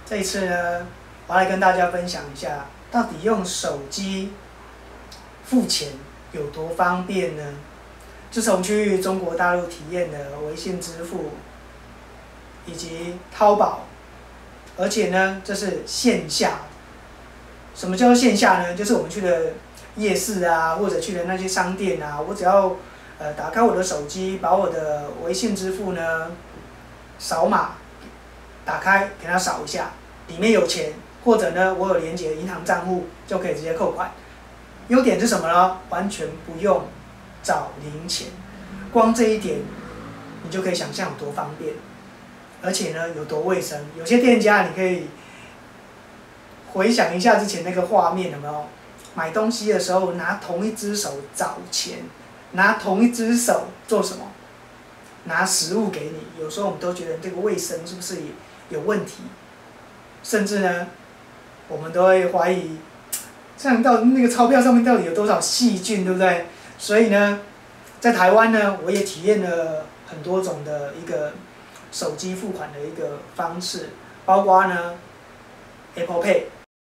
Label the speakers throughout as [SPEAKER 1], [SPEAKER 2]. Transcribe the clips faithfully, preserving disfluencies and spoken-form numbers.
[SPEAKER 1] 这一次呢，我要来跟大家分享一下，到底用手机付钱有多方便呢？自从去中国大陆体验了微信支付以及淘宝，而且呢，这是线下。什么叫做线下呢？就是我们去的夜市啊，或者去的那些商店啊，我只要呃打开我的手机，把我的微信支付呢扫码，打开给它扫一下，里面有钱，或者呢我有连结银行账户，就可以直接扣款。优点是什么呢？完全不用找零钱，光这一点你就可以想象有多方便，而且呢有多卫生。有些店家你可以回想一下之前那个画面，有没有？买东西的时候拿同一只手找钱，拿同一只手做什么？拿食物给你。有时候我们都觉得这个卫生是不是有问题？甚至呢，我们都会怀疑，这样到那个钞票上面到底有多少细菌，对不对？所以呢，在台湾呢，我也体验了很多种的一个手机付款的一个方式，包括呢 Apple Pay。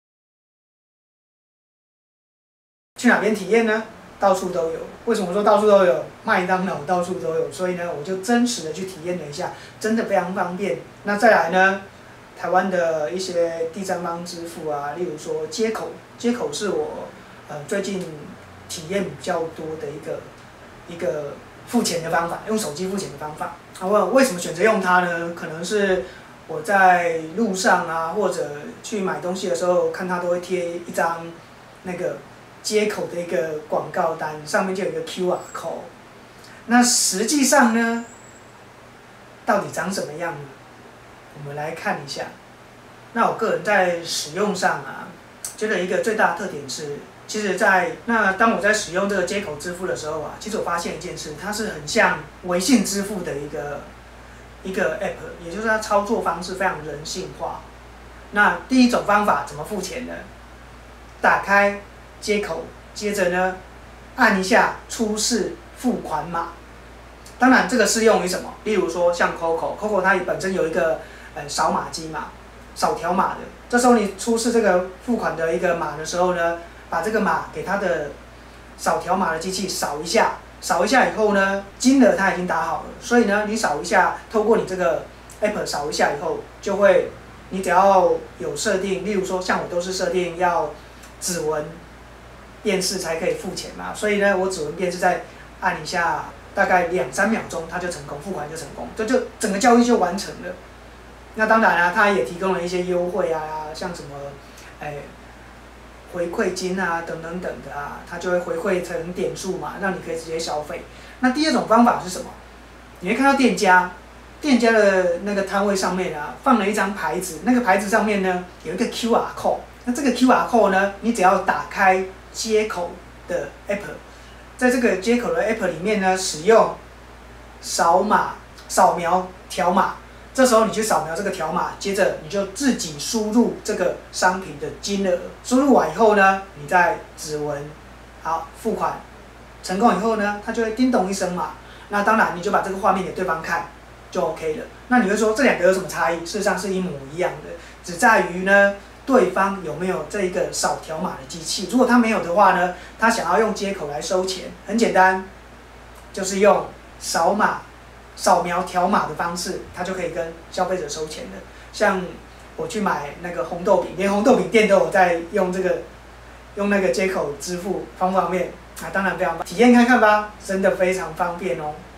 [SPEAKER 1] 去哪边体验呢？到处都有。为什么说到处都有？麦当劳到处都有，所以呢，我就真实的去体验了一下，真的非常方便。那再来呢，台湾的一些第三方支付啊，例如说街口，街口是我呃最近体验比较多的一个一个付钱的方法，用手机付钱的方法。那我为什么选择用它呢？可能是我在路上啊，或者去买东西的时候，看它都会贴一张那个街口的一个广告单，上面就有一个 Q R code。那实际上呢，到底长什么样呢？我们来看一下。那我个人在使用上啊，觉得一个最大的特点是，其实在那当我在使用这个街口支付的时候啊，其实我发现一件事，它是很像微信支付的一个一个 app， 也就是它操作方式非常人性化。那第一种方法怎么付钱呢？打开接口，接着呢，按一下出示付款码。当然，这个适用于什么？例如说像 Coco，Coco 它本身有一个呃扫码机嘛，扫条码的。这时候你出示这个付款的一个码的时候呢，把这个码给它的扫条码的机器扫一下，扫一下以后呢，金额它已经打好了，所以呢，你扫一下，透过你这个 app 扫一下以后，就会，你只要有设定，例如说像我都是设定要指纹辨识才可以付钱嘛，所以呢，我指纹辨识再按一下，大概两三秒钟，它就成功，付款就成功，这就整个交易就完成了。那当然啊，它也提供了一些优惠啊，像什么，哎，回馈金啊，等等等的啊，它就会回馈成点数嘛，让你可以直接消费。那第二种方法是什么？你会看到店家，店家的那个摊位上面啊，放了一张牌子，那个牌子上面呢有一个 Q R code。那这个 Q R code 呢，你只要打开街口的 app， 在这个街口的 app 里面呢，使用扫码扫描条码，这时候你去扫描这个条码，接着你就自己输入这个商品的金额，输入完以后呢，你再指纹，好付款，成功以后呢，它就会叮咚一声嘛。那当然你就把这个画面给对方看，就 OK 了。那你会说这两个有什么差异？事实上是一模一样的，只在于呢，对方有没有这一个扫条码的机器。如果他没有的话呢，他想要用接口来收钱，很简单，就是用扫码、扫描条码的方式，他就可以跟消费者收钱的。像我去买那个红豆饼，连红豆饼店都有在用这个用那个接口支付，方不方便？啊，当然非常方便，体验看看吧，真的非常方便哦。